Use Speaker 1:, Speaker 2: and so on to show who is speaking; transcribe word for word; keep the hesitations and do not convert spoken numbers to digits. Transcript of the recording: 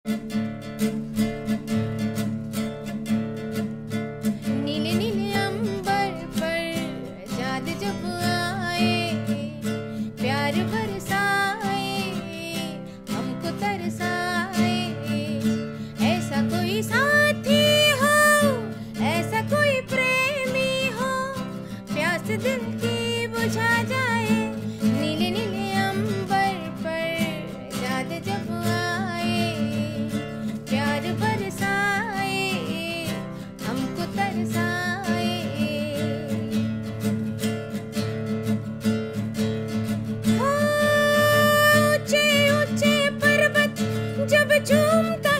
Speaker 1: नीले नीले अंबर पर चाँद जब आए, प्यार बरसाए, हमको तरसाए। ऐसा कोई साथी हो, ऐसा कोई प्रेमी हो, प्यास दिल की बुझा जाए। नीले नीले अंबर पर चाँद जब आए, प्यार बरसाए, हमको तरसाए। हो ऊंचे ऊंचे पर्वत जब झूमता